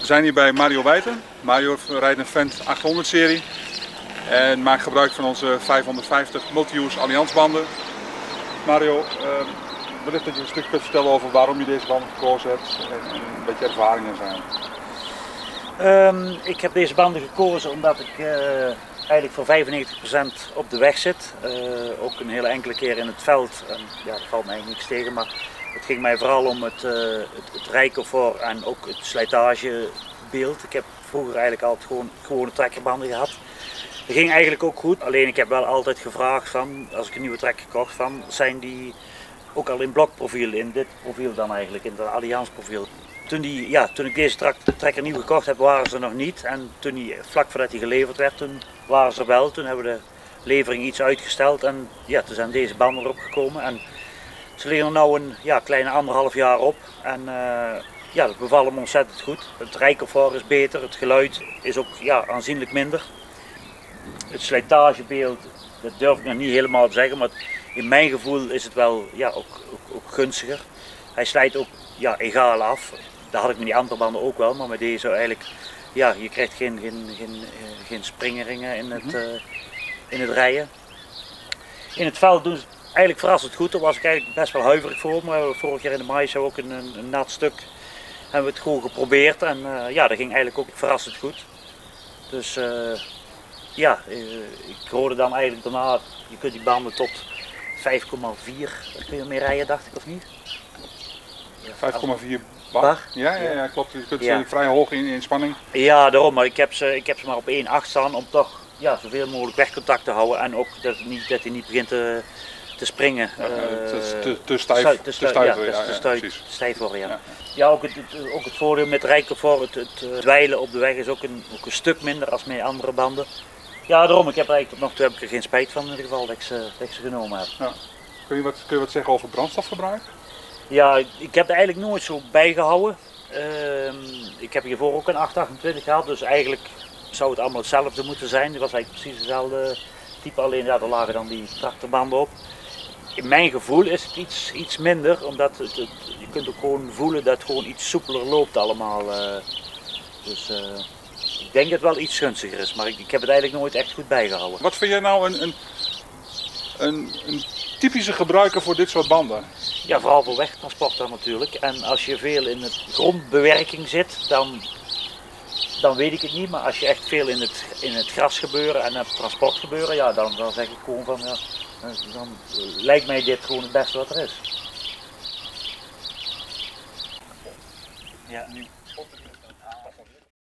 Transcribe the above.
We zijn hier bij Mario Wijten. Mario rijdt een Fendt 800 serie en maakt gebruik van onze 550 multi-use allianzbanden. Mario, wellicht dat je een stuk kunt vertellen over waarom je deze banden gekozen hebt en een beetje ervaringen zijn. Ik heb deze banden gekozen omdat ik eigenlijk voor 95% op de weg zit. Ook een hele enkele keer in het veld. En ja, daar valt mij niks tegen, maar het ging mij vooral om het rijcomfort en ook het slijtagebeeld. Ik heb vroeger eigenlijk altijd gewoon gewone trekkerbanden gehad. Dat ging eigenlijk ook goed, alleen ik heb wel altijd gevraagd van, als ik een nieuwe trekker kocht, van, zijn die ook al in blokprofiel, in dit profiel dan eigenlijk, in het Allianz profiel. Toen ik deze trekker nieuw gekocht heb, waren ze er nog niet. En vlak voordat hij geleverd werd, toen waren ze er wel. Toen hebben we de levering iets uitgesteld en ja, toen zijn deze banden erop gekomen. En ze liggen er nu een kleine 1,5 jaar op. En ja, dat bevalt me ontzettend goed. Het rijcomfort is beter, het geluid is ook aanzienlijk minder. Het slijtagebeeld, dat durf ik nog niet helemaal te zeggen, maar in mijn gevoel is het wel ook gunstiger. Hij slijt ook egaal af. Dat had ik met die andere banden ook wel, maar met deze eigenlijk, je krijgt geen springeringen in het rijden. In het veld doen ze eigenlijk verrassend goed, daar was ik eigenlijk best wel huiverig voor. Maar vorig jaar in de maïs hebben we ook een nat stuk, hebben we het gewoon geprobeerd en dat ging eigenlijk ook verrassend goed. Dus ik hoorde dan eigenlijk daarna, je kunt die banden tot 5,4 kun je mee rijden, dacht ik, of niet? 5,4 bar? Ja, klopt. Je kunt ze vrij hoog in spanning. Ja, daarom. Maar ik heb ze maar op 1,8 staan om toch zoveel mogelijk wegcontact te houden en ook dat hij niet begint te springen. Te stijf. Te stijf worden, ja. Ja, ook het voordeel met rijcomfort, het dweilen op de weg is ook een stuk minder als met andere banden. Ja, daarom. Ik heb eigenlijk tot nog toe heb ik er geen spijt van in ieder geval dat ik ze genomen heb. Ja. Kun je wat zeggen over brandstofverbruik? Ja, ik heb er eigenlijk nooit zo bijgehouden. Ik heb hiervoor ook een 828 gehad, dus eigenlijk zou het allemaal hetzelfde moeten zijn. Het was eigenlijk precies hetzelfde type, alleen er lagen dan die tractorbanden op. In mijn gevoel is het iets minder, omdat je kunt ook gewoon voelen dat het gewoon iets soepeler loopt allemaal. Dus ik denk dat het wel iets gunstiger is, maar ik heb het eigenlijk nooit echt goed bijgehouden. Wat vind jij nou een typische gebruiker voor dit soort banden? Ja, vooral voor wegtransport dan natuurlijk. En als je veel in het grondbewerking zit, dan weet ik het niet. Maar als je echt veel in het gras gebeuren en het transport gebeuren, dan zeg ik gewoon van, dan lijkt mij dit gewoon het beste wat er is. Ja, nu.